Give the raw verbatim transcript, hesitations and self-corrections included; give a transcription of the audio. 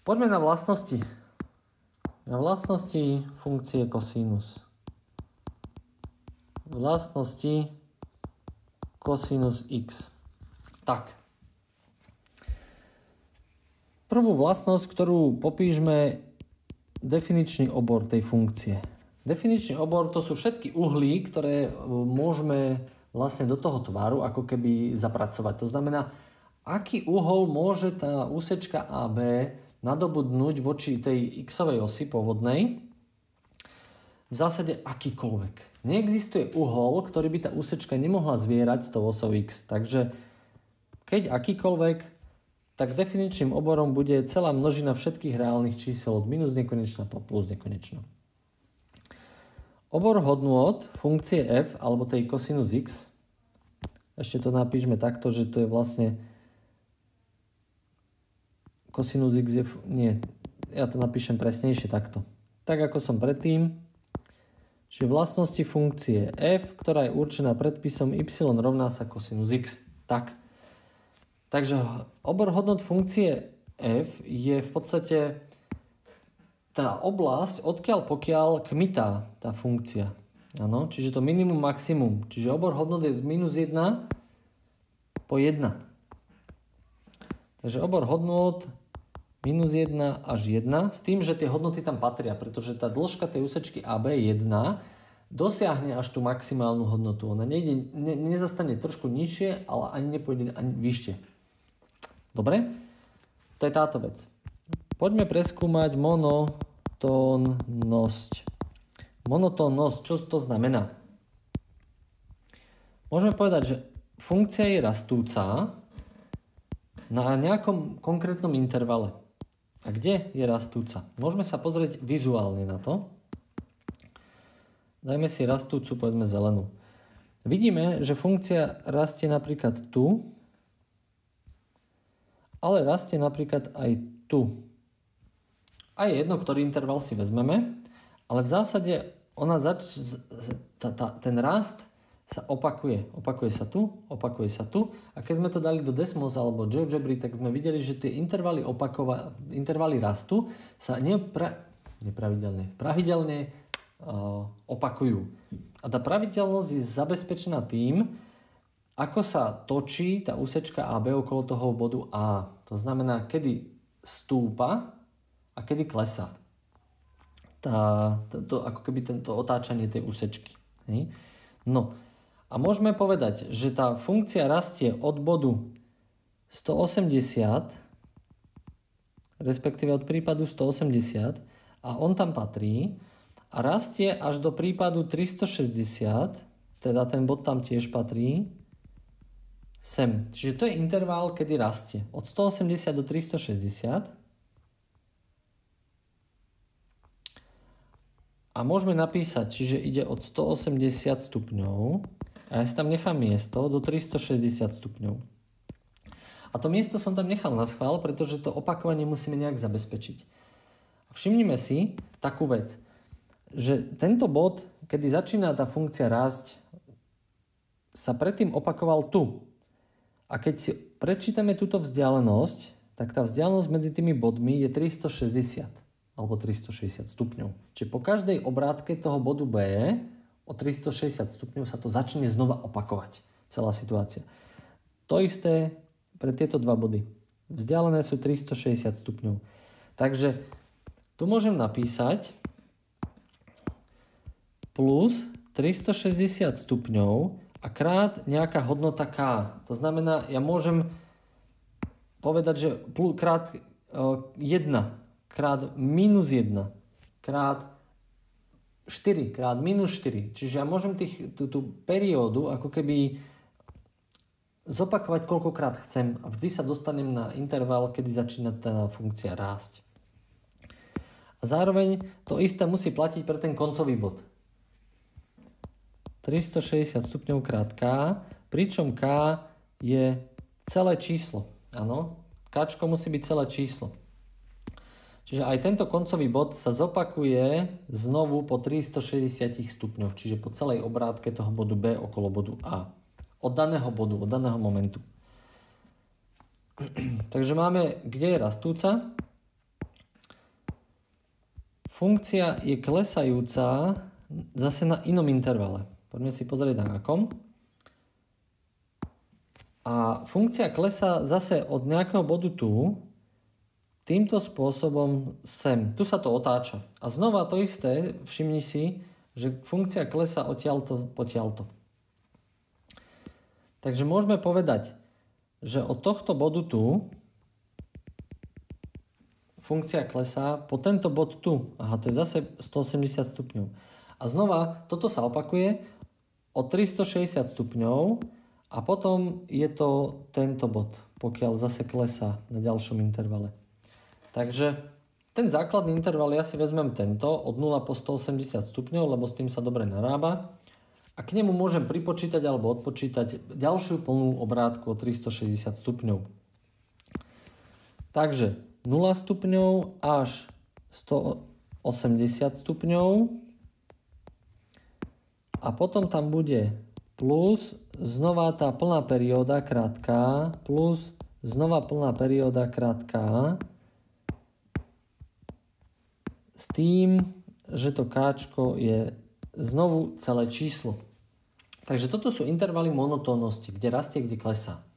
Poďme na vlastnosti. Na vlastnosti funkcie kosinus. Vlastnosti kosinus x. Tak. Prvú vlastnosť, ktorú popíšme, definičný obor tej funkcie. Definičný obor to sú všetky uhlí, ktoré môžeme vlastne do toho tvaru ako keby zapracovať. To znamená, aký uhol môže tá úsečka á bé nadobudnúť voči tej x-ovej osi pôvodnej. V zásade akýkoľvek. Neexistuje uhol, ktorý by tá úsečka nemohla zvierať s tou osou x. Takže keď akýkoľvek, tak definičným oborom bude celá množina všetkých reálnych čísel od minus nekonečna po plus nekonečno. Obor hodnôt funkcie f alebo tej kosinus x, ešte to napíšme takto, že to je vlastne kosinus x je, nie, ja to napíšem presnejšie takto. Tak ako som predtým, že vlastnosti funkcie f, ktorá je určená predpisom y rovná sa kosinus x. Tak. Takže obor hodnôt funkcie f je v podstate tá oblasť, odkiaľ pokiaľ kmitá tá funkcia. Áno, čiže to minimum, maximum. Čiže obor hodnôt je minus jeden po jeden. Takže obor hodnôt minus jeden až jeden, s tým, že tie hodnoty tam patria, pretože tá dĺžka tej úsečky á bé jeden dosiahne až tú maximálnu hodnotu. Ona nejde, ne, nezastane trošku nižšie, ale ani nepôjde ani vyššie. Dobre? To je táto vec. Poďme preskúmať monotónnosť. Monotónnosť, čo to znamená? Môžeme povedať, že funkcia je rastúca na nejakom konkrétnom intervale. A kde je rastúca? Môžeme sa pozrieť vizuálne na to. Dajme si rastúcu, povedzme zelenú. Vidíme, že funkcia rastie napríklad tu, ale rastie napríklad aj tu. A je jedno, ktorý interval si vezmeme, ale v zásade ona zač- ta, ta, ten rast sa opakuje. Opakuje sa tu, opakuje sa tu. A keď sme to dali do Desmos alebo GeoGebry, tak sme videli, že tie intervaly, opakova- intervaly rastu sa nepra- nepravidelne, pravidelne uh, opakujú. A tá pravidelnosť je zabezpečená tým, ako sa točí tá úsečka á bé okolo toho bodu A. To znamená, kedy stúpa a kedy klesá. Tá, to, ako keby tento otáčanie tej úsečky. Hej. No a môžeme povedať, že tá funkcia rastie od bodu stoosemdesiat, respektíve od prípadu stoosemdesiat, a on tam patrí, a rastie až do prípadu tristošesťdesiat, teda ten bod tam tiež patrí, sem. Čiže to je interval, kedy rastie. Od stoosemdesiat do tristošesťdesiat. A môžeme napísať, čiže ide od stoosemdesiat stupňov, a ja si tam nechám miesto do tristošesťdesiat stupňov. A to miesto som tam nechal na schvál, pretože to opakovanie musíme nejak zabezpečiť. A všimnime si takú vec, že tento bod, kedy začína tá funkcia rásť, sa predtým opakoval tu. A keď si prečítame túto vzdialenosť, tak tá vzdialenosť medzi tými bodmi je tristošesťdesiat alebo tristošesťdesiat stupňov. Čiže po každej obrátke toho bodu B o tristošesťdesiat stupňov sa to začne znova opakovať. Celá situácia. To isté pre tieto dva body. Vzdialené sú tristošesťdesiat stupňov. Takže tu môžem napísať plus tristošesťdesiat stupňov a krát nejaká hodnota K. To znamená, ja môžem povedať, že krát jeden, krát minus jeden, krát štyri, krát minus štyri. Čiže ja môžem tých, tú, tú periódu ako keby zopakovať koľkokrát chcem a vždy sa dostanem na interval, kedy začína tá funkcia rásť. A zároveň to isté musí platiť pre ten koncový bod. tristošesťdesiat stupňov krát K, pričom K je celé číslo. Áno, Kčko musí byť celé číslo. Čiže aj tento koncový bod sa zopakuje znovu po tristošesťdesiat stupňov, čiže po celej obrátke toho bodu B okolo bodu A. Od daného bodu, od daného momentu. Takže máme, kde je rastúca. funkcia je klesajúca zase na inom intervale. Poďme si pozrieť na akom. A funkcia klesá zase od nejakého bodu tu, týmto spôsobom sem. Tu sa to otáča. A znova to isté, všimni si, že funkcia klesá odtiaľto potiaľto. Takže môžeme povedať, že od tohto bodu tu funkcia klesá po tento bod tu. Aha, to je zase stoosemdesiat stupňov. A znova, toto sa opakuje o tristošesťdesiat stupňov a potom je to tento bod, pokiaľ zase klesá na ďalšom intervale. Takže ten základný interval ja si vezmem tento od nula po stoosemdesiat stupňov, lebo s tým sa dobre narába. A k nemu môžem pripočítať alebo odpočítať ďalšiu plnú obrátku o tristošesťdesiat stupňov. Takže nula stupňov až stoosemdesiat stupňov a potom tam bude plus znova tá plná perióda krátká plus znova plná perióda krátká s tým, že to káčko je znovu celé číslo. Takže toto sú intervaly monotónnosti, kde rastie, kde klesá.